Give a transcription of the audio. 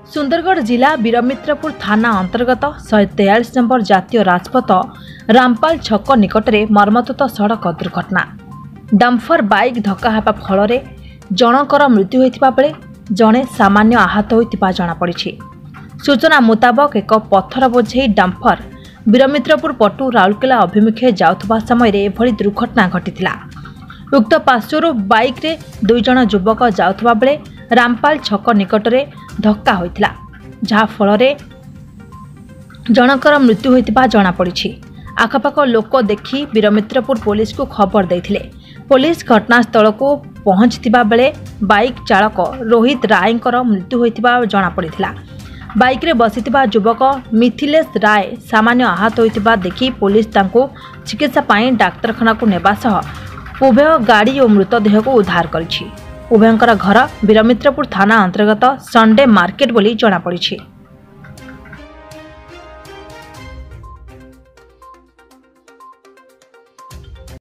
सुंदरगढ़ जिला वीरमित्रपुर थाना अंतर्गत 143 नंबर जातीय राजपथ रामपाल छक निकट में मर्मतुत सड़क दुर्घटना। डम्फर बाइक धक्का हेबा फल जनकर मृत्यु होता बेले जड़े सामान्य आहत होता जमापड़ी। सूचना मुताबक एक पत्थर बोझे डम्फर वीरमित्रपुर पटु राउरकेला अभिमुखे जाउथबा समय एभली दुर्घटना घटिथिला। उक्त पार्श्वर बाइक रे 2 जण युवक जाउथबा बेले रामपाल छक निकट में धक्का होइथिला, जहा फल जनकर मृत्यु होइतिबा जमापड़ी। आखपाख लोक देखि वीरमित्रपुर पुलिस को खबर देथिले। पुलिस घटनास्थल को पहुंचतिबा बेले बाइक चालक रोहित रायकर मृत्यु होइतिबा जमापड़िथिला। बाइक रे बसिथिबा युवक मिथिलेश राय सामान्य आहत होइतिबा देखि पुलिस तांको चिकित्सा पाई डाक्तरखाना को नेबा सह उभय गाड़ी और मृतदेह को उद्धार करिछि। उभयंकर घर वीरमित्रपुर थाना अंतर्गत संडे मार्केट बोली जमापड़ी।